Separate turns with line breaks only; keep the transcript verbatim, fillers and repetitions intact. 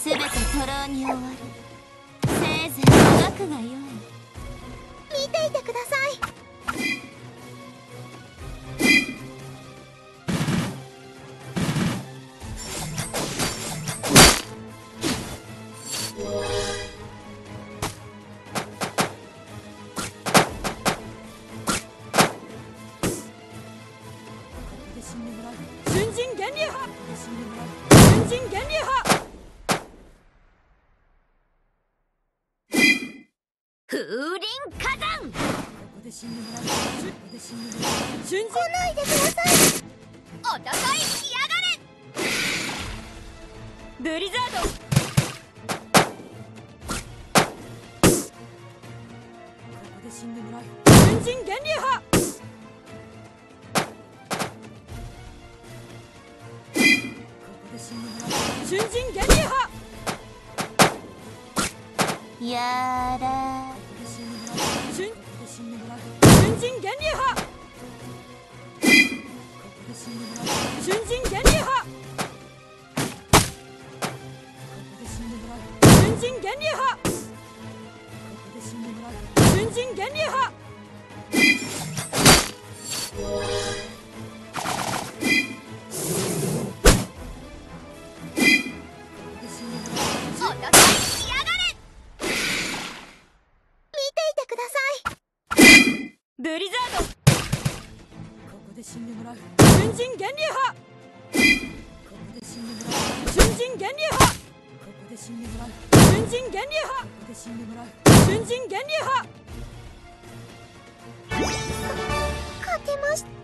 すべて徒労に終わる。せいぜいもがくがよい。見ていてください。瞬陣源流派。瞬陣源流派。風林火山。瞬来ないでください。おととい来やがれ。ブリザード。瞬陣源流派。瞬陣源流派。やら瞬瞬陣源流派。瞬陣源流派。瞬陣源流派。瞬陣源流派。ブリザード。ここで死んでもらう。瞬陣源流派。ここで死んでもらう。瞬陣源流派。ここで死んでもらう。瞬陣源流派。ここで死んでもらう。瞬陣源流派。勝てました。